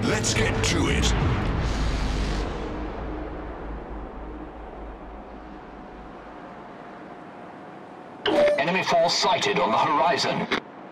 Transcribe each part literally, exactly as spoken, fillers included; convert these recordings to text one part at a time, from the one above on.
Let's get to it. Enemy force sighted on the horizon.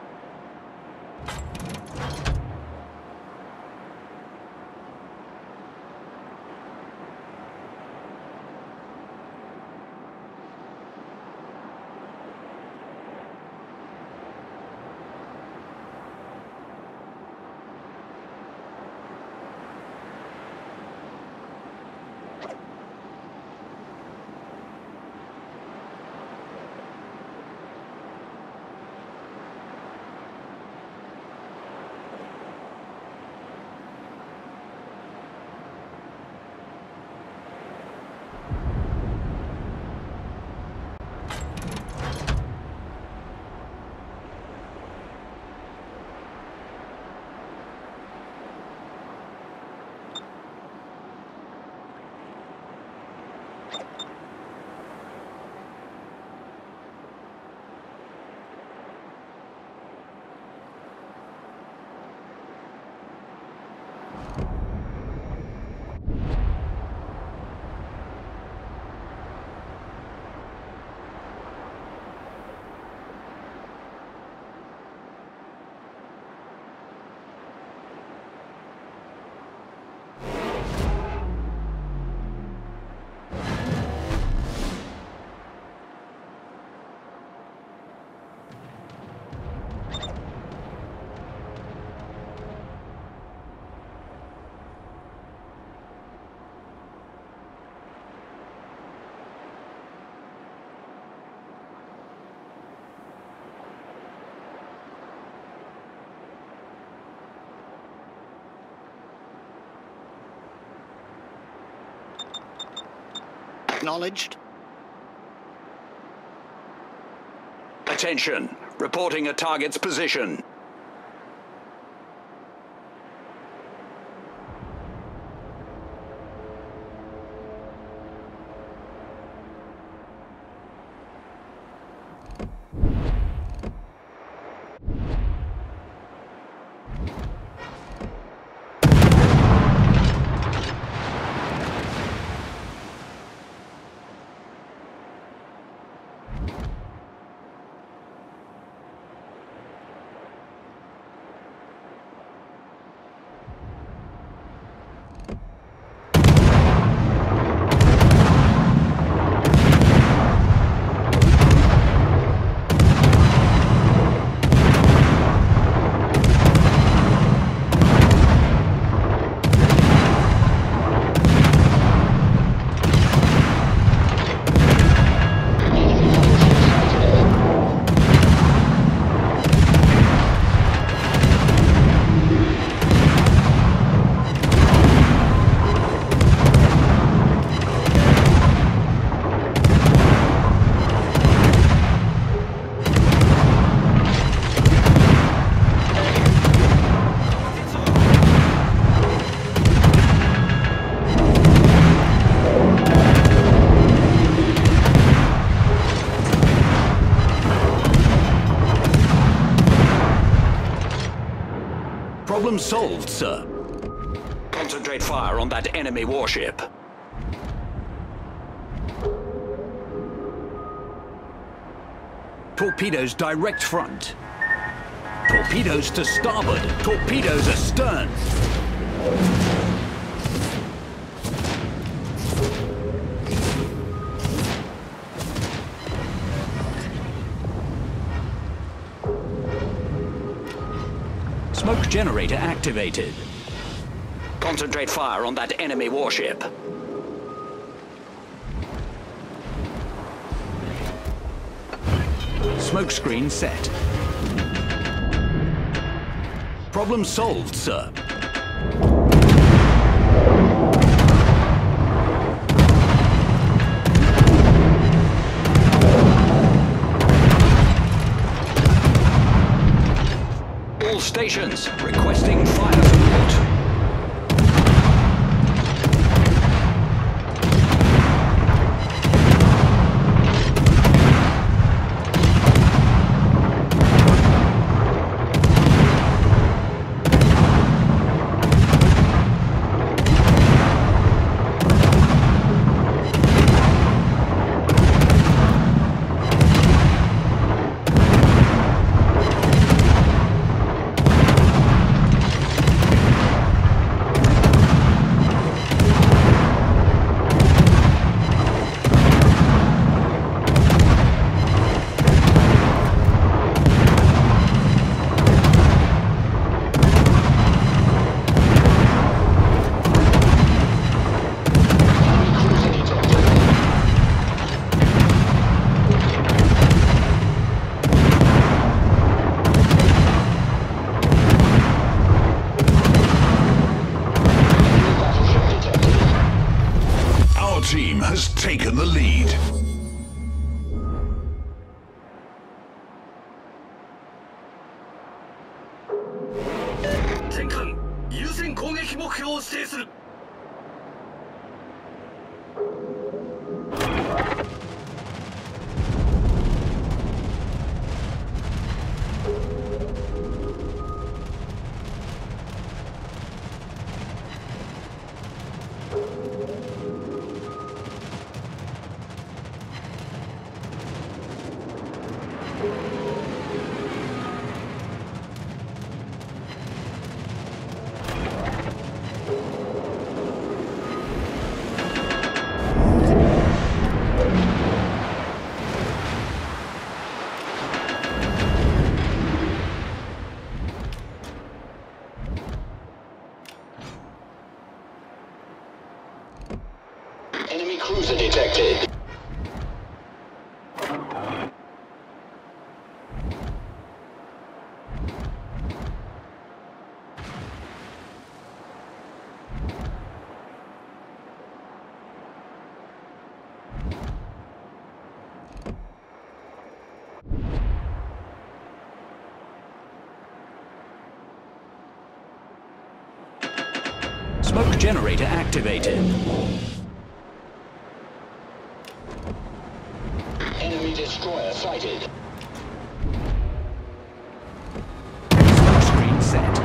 Acknowledged. Attention. Reporting a target's position. Problem solved, sir. Concentrate fire on that enemy warship. Torpedoes direct front. Torpedoes to starboard. Torpedoes astern. Smoke generator activated. Concentrate fire on that enemy warship. Smoke screen set. Problem solved, sir. All stations requesting fire support. taken the lead. 戦艦優先攻撃目標を指定する。 Enemy cruiser detected. Smoke generator activated. Enemy destroyer sighted. Smoke screen set.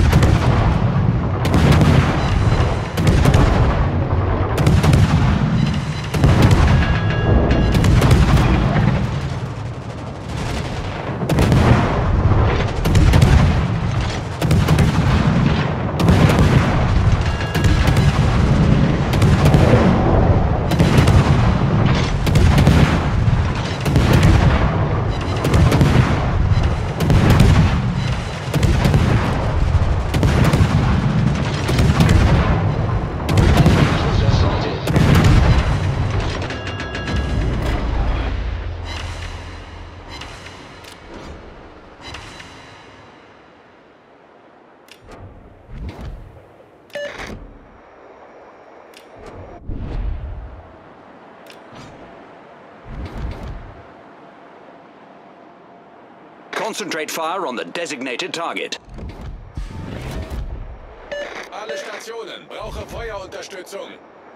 Concentrate fire on the designated target. Alle Stationen, brauche Feuerunterstützung.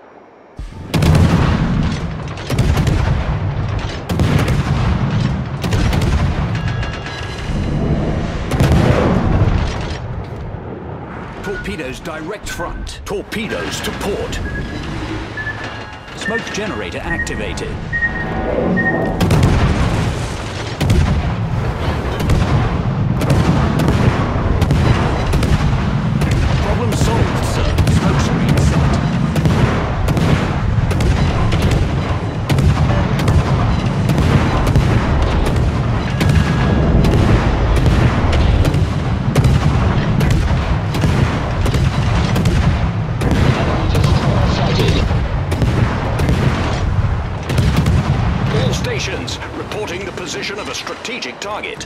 Torpedoes direct front. Torpedoes to port. Smoke generator activated. Problem solved, sir. Smoke screen set. All stations reporting the position of a strategic target.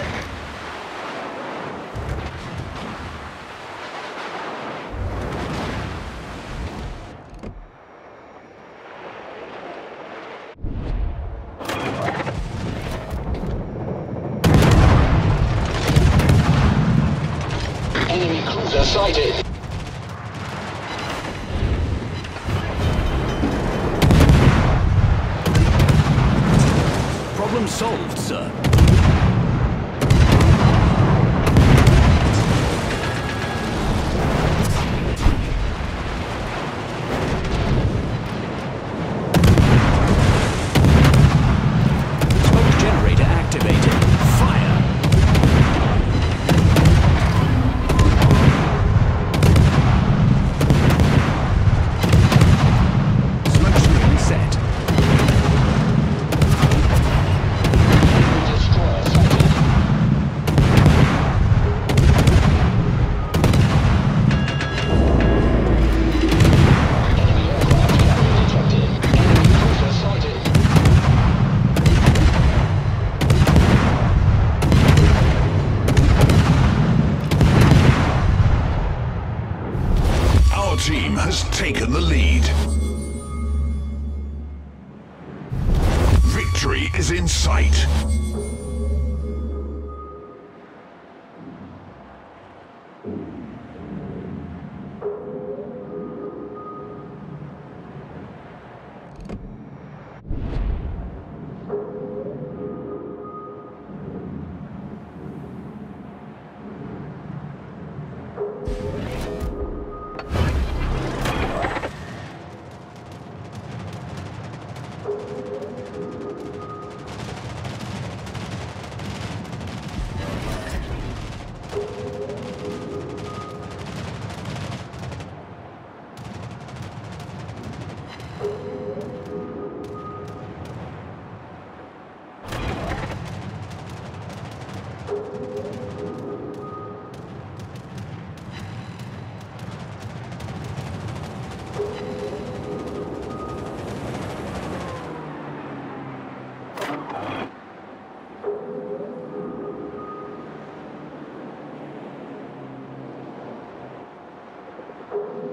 Enemy cruiser sighted. Problem solved, sir. Smoke generator activated. Fire. Smoke screen set. Destroyer sighted. Enemy aircraft carrier detected. Enemy cruiser sighted. Our team has taken the lead. Victory is in sight. You